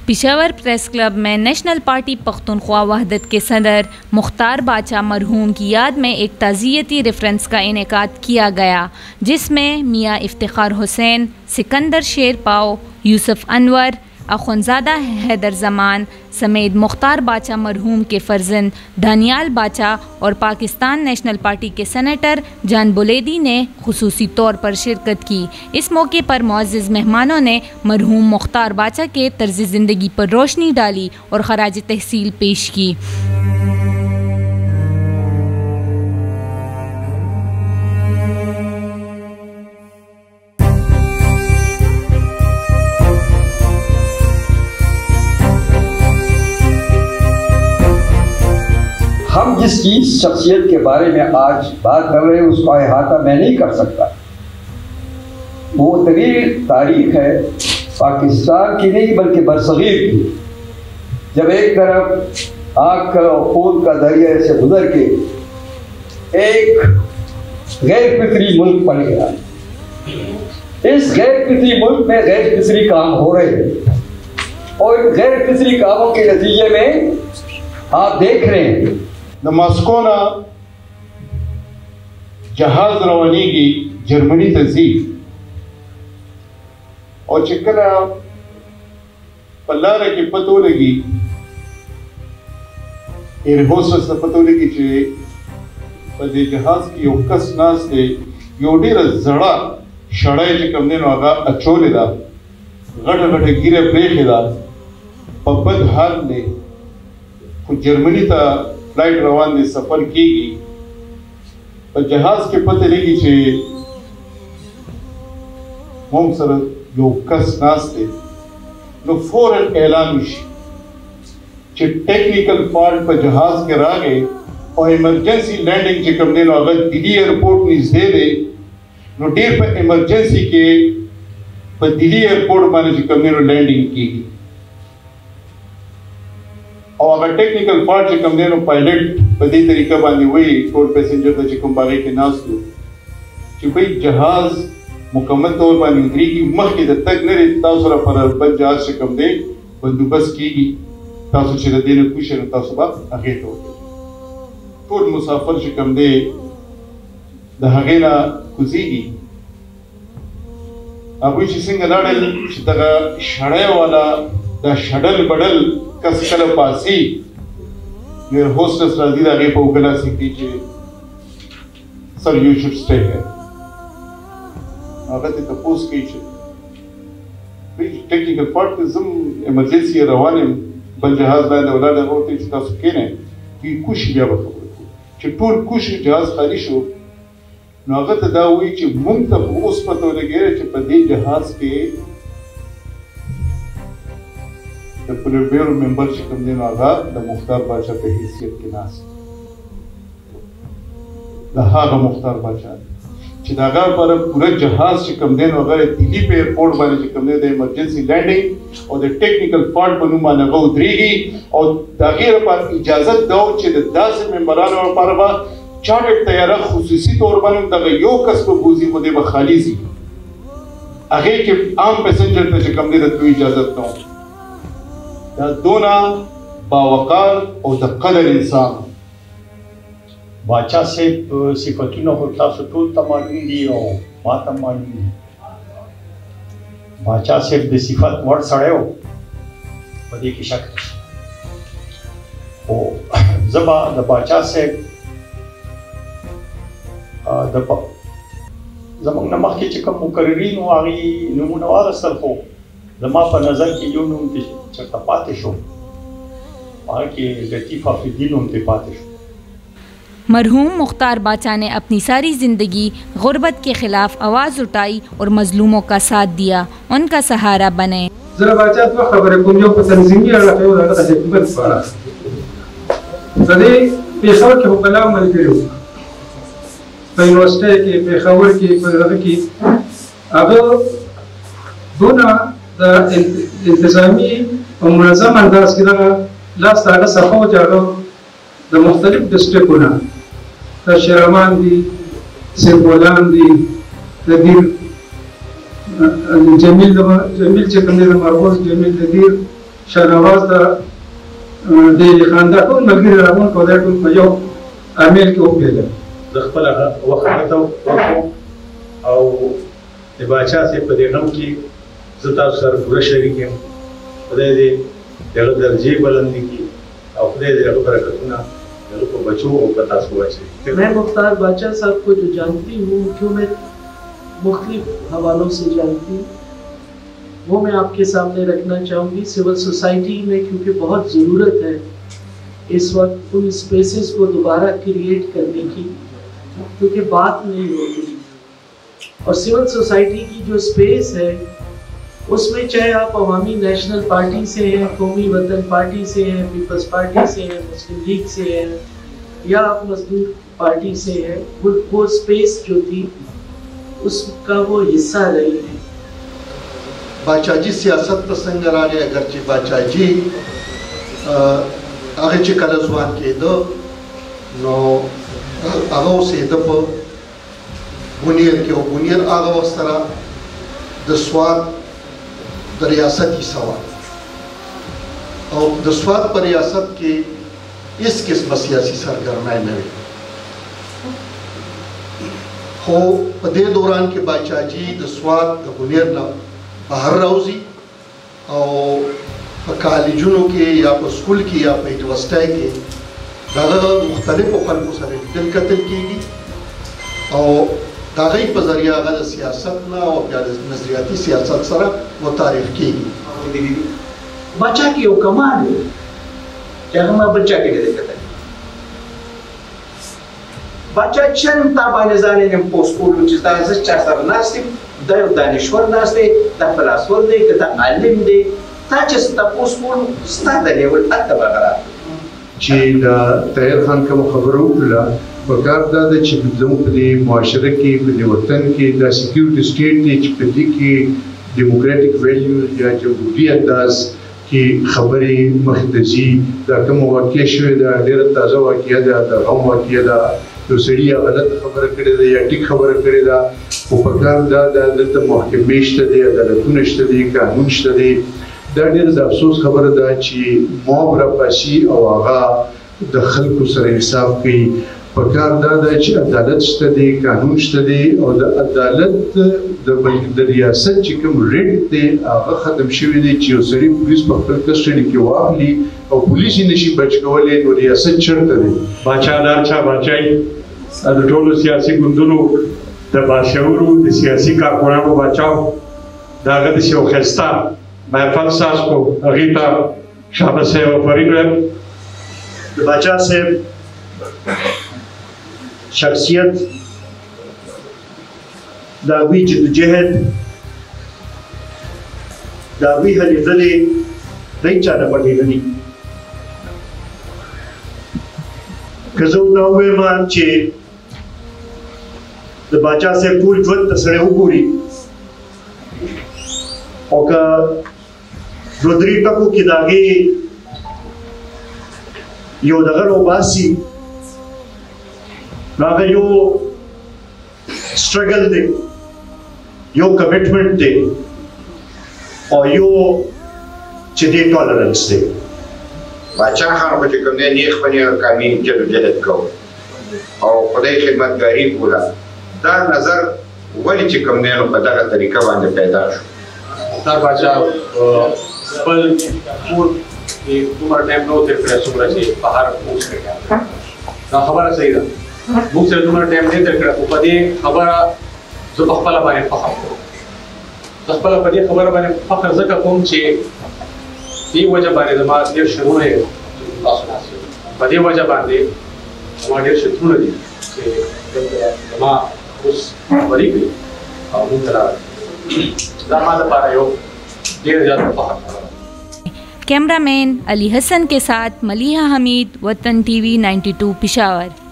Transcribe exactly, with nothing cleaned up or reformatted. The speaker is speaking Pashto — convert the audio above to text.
Peshawar press club में national party Pakhtunkhwa Wahdat के सदर मुख्तार बाचा मरहूम की याद में एक ताज़ियती रेफरेंस का इनेकाद किया गया, जिसमें मियाँ इफ्तिखार हुसैन, सिकंदर शेरपाव, यूसुफ अनवर, अखुनज़ादा हैदर ज़मान समेत मुख्तार बाचा मरहूम के फर्जंद दानियाल बाचा और पाकिस्तान नेशनल पार्टी के सेनेटर जान बुलेदी ने खुसूसी तौर पर शिरकत की। इस मौके पर मुअज़्ज़िज़ मेहमानों ने मरहूम मुख्तार बाचा के तर्ज़ ज़िंदगी पर रोशनी डाली और खराज तहसील पेश की। हम जिसकी शख्सियत के बारे में आज बात कर रहे हैं उसका अहाता मैं नहीं कर सकता। वो तवील तारीख है पाकिस्तान की नहीं बल्कि बरसगीर की। जब एक तरफ आग का और खून का दरिया से गुजर के एक गैर फितरी मुल्क बन गया, इस गैर फितरी मुल्क में गैर फितरी काम हो रहे हैं और गैर फितरी कामों के नतीजे में आप देख रहे हैं मॉस्को ना जहाज रवानी की जर्मनी तहजीब और चिकना पल्ला की पतो लगी एयरहोस्टेस ने पतो लगी चे पदे जहाज की ओकस नास थे योडीर जड़ा शड़ाई चे कमने नो आगा अचोले दा गड़ गड़ गिरे ब्रेक दा पब्बद हाल ने कुछ जर्मनी ता फ्लाइट रवान ने सफर की पर जहाज के पते लगी छे हम सर यो कस नास्ते नो फौरन ऐलान हुई चे टेक्निकल फॉल्ट पर जहाज के रागे और इमरजेंसी लैंडिंग चे कमने नो अगर दिल्ली एयरपोर्ट निस दे दे नो डेर पर इमरजेंसी के पर दिल्ली एयरपोर्ट माने चे कमने नो लैंडिंग की और अगर टेक्निकल फॉल्ट से कम देनो पायलट बदी तरीका बांधी हुई टोल पैसेंजर का चिकम बागे के नास दो चुपई जहाज मुकम्मल तौर पर उतरी की मख के तक न रहता उसरा पर बन जहाज से कम दे बंदोबस्त की गई तासु चिर देने कुछ न तासु बात आगे तो टोल मुसाफिर से कम दे दहागेना कुजीगी अब इस सिंग लाडल चितगा शड़े वाला दा शडल बडल कसकल पासी मेरे होस्टेस राजीदा आगे पोगला सीखी चे सर यू शुड स्टे है अगर ते तपोस की चे बीच टेक्निकल फॉल्ट जम इमरजेंसी रवाने बल जहाज लाने वाला ने होते इसका सुकेने कि कुछ भी अब चे टूल कुछ जहाज खाली शो नागत दावी चे मुंग तक उस पतो लगे चे पदे जहाज के मेंबर चिकम दिन आगा द मुख्तार बादशाह पे हैसियत के नास दहा का मुख्तार बादशाह चिदागा पर पूरा जहाज चिकम दिन अगर दिल्ली पे एयरपोर्ट वाले चिकम दिन द इमरजेंसी लैंडिंग और द टेक्निकल फॉल्ट बनू माना गो उतरीगी और दागिर पर इजाजत दो चे द दस मेंबरान और परवा चार्टर्ड तैयारा खुसूसी तौर पर द यो कसब बूजी को दे बखाली सी आगे के आम पैसेंजर पे चिकम दिन द इजाजत दो दोना बावकार और द कदर इंसान बादशाह से सिफतुना होता सुटूल तमालूम दी और माता मालूम दी बादशाह से द सिफत वर्ड सड़े हो बदी की शक ओ जबा द बादशाह से द जमंग नमक के चिकम मुकर्रीन वागी नमूना वारसल हो जमा पर नजर की यो नुम ते चरता पाते शो आके लतीफा फिदीन उनते पाते शो। मरहूम मुख्तार बाचा ने अपनी सारी ज़िंदगी गुर्बत के खिलाफ आवाज़ उठाई और मजलूमों का साथ दिया, उनका सहारा बने। जरा बाचा तो खबर को जो तंजीमी लगा तो लगा था हुकूमत पारा जदे पेशावर के हुक्ला मल के यूनिवर्सिटी के पेशावर की पर की अब दोना इंतजामी और मुनज़्ज़म अंदाज की तरह लास्ट आगे सफ़ा जागो द मुख्तलिफ डिस्ट्रिक्ट ना द शरामान दी सिरबोलान दी द दीर जमील जमील चकने मरबूज जमील दीर شاهنواز د د خاندا ټول ملګري راغون کولای ټول په یو عامل کې وپیژنه. د خپل وخت ته ورکو او د باچا سي په دې غم کې زه تاسو سره پوره شریک یم. خدای دې دغه درجې بلند کړي او خدای دې هغه برکتونه دغه په بچو او په تاسو واچوي. मैं मुख्तार बाचा साहब को जो जानती हूँ, क्यों मैं मुख्तलिफ हवालों से जानती हूँ, वो मैं आपके सामने रखना चाहूँगी. सिविल सोसाइटी में क्योंकि बहुत ज़रूरत है इस वक्त उन स्पेसेस को दोबारा क्रिएट करने की, क्योंकि बात नहीं होती. और सिविल सोसाइटी की जो स्पेस है उसमें चाहे आप अवामी नेशनल पार्टी से हैं, कौमी वतन पार्टी से हैं, पीपल्स पार्टी से हैं, मुस्लिम लीग से हैं, या आप मजदूर पार्टी से हैं, वो वो स्पेस जो थी उसका वो हिस्सा रही है. बाचाजी सियासत पर संग रागे अगरचे बाचाजी आगे चे कल ज़ुबान के दो नो आगो से दब बुनियर के ओ बुनियर आगो वस्तरा दस्वाद दरियासत की सवाल और दस्वाद पर रियासत के इस किस्म सियासी सरगर्माई में हो पदे दौरान के बाचाजी दस्वाद बुनियर ना बाहर राउजी और कॉलेजों के या पर स्कूल की या पर यूनिवर्सिटी के दागा मुख्तलिफ खल्कों से दिल कतल कीगी और दागी पर जरिया अगर सियासत ना और नजरियाती सियासत सरा वो तारीफ कीगी. बच्चा की वो कमाल है जहाँ मैं बच्चा के लिए कहता है बच्चा चंद ताबाने जाने ने पोस्ट कोड उचिता है चार नास्तिक दायो दानिश्वर नास्ते ता फलासफर दे ता आलिम दे ता चस्ता पोस्ट कोड स्टा द लेवल अतबा करा چې دا طاهر خان کوم خبرو کړه پکار دا د چې زموږ په معاشره کې په وطن کې دا سکیورټي سټیټ دی چې په دې کې ډیموکراټیک ویلیوز یا جمهوریت انداز کې خبرې مخدزي دا کوم واقع شوی دا ډېر تازه واقع ده دا هم واقع ده یو سړي غلط خبره کړې ده یا ټیک خبره کړې ده او پکار دا د دلته محکمې شته دي عدالتونه شته دي قانون شته دي دا ډېر د افسوس خبره ده چې موب راپاسي او هغه د خلکو سره حساب کوي پکار دا ده چې عدالت شته دي قانون شته دي او د عدالت د بلکې د ریاست چې کوم ریټ دی هغه ختم شوی دی چې یو سړي پولیس په خپل کسټډي کې واخلي او پولیس یې نشي بچ کولی نو ریاست چېرته دی. باچادار چا باچایي د ټولو سیاسي ګوندونو د باشعورو د سیاسي کارکونانو بچاو د هغه داسې یو ښایسته محفل ساز کو هغې ته شابه صاحب آفرین ویل. د باچا صاحب شخصیت د هغوی جدوجهد د هغوی هلې ځلې دی چا نه پټېدلي. که زه دا ووایم چې د باچا صاحب ټول ژوند ته سړی وګوري او که دوه درې ټکو کې د هغې یو دغه راوباسي نو هغه یو سټرګل دی یو کمیټمنټ دی او یو چې دی ټالرنس دی. باچا خان خو چې کوم دی نیغ باندې قومي جدوجهد کوو او خدای خدمتګاري کوله. دا نظر ولې چې کوم دی نو په دغه طریقه باندې پیدا شو. مختار باچا خپل کور کې دومره ټایم نه و تېر کړی څومره چې بهر اوس کړی. دا خبره صحیح ده موږ سره دومره ټایم نه تېر کړی خو په دې خبره زه په خپله باندې فخر کوم. زه خپله په دې خبره باندې فخر ځکه کوم چې دې وجه باندې زما ډېر شرونه یې تاسو ناست یو په دې وجه باندې زما ډېر شرونه دي چې زما اوس خبرې کوي او موږ ته راغلي. دا ما لپاره یو ډېر زیات فخر خبره. कैमरामैन अली हसन के साथ मलिहा हमीद, वतन टीवी बानवे पेशावर.